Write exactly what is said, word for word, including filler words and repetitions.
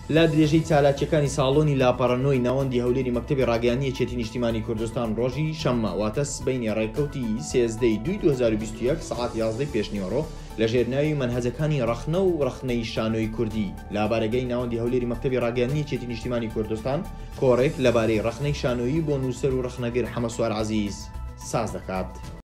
لا درێژەی چالاکیەکانی ساڵۆنی لاپەڕەنەوەی ناوەندی هەولێری مەکتەبی ڕاگەیاندنی یەکێتی نیشتیمانی کوردستان ڕۆژی شەممە واتە سبەینی ڕێکەوتی سێزدەی دوای دوو هەزار و بیست و یەک سەعات یازدەی پێشنیوەڕۆ لە ژێرناوی مەنهەجەکانی ڕەخنە و ڕەخنەی شانۆی کوردی لا بارگەی ناوەندی هەولێری مەکتەبی ڕاگەیاندنی یەکێتی نیشتیمانی کوردستان کۆڕێک لەبارەی ڕەخنەی شانۆیی بۆ نووسەر و ڕەخنەگر حەمە سوار عەزیز ساز دەکات.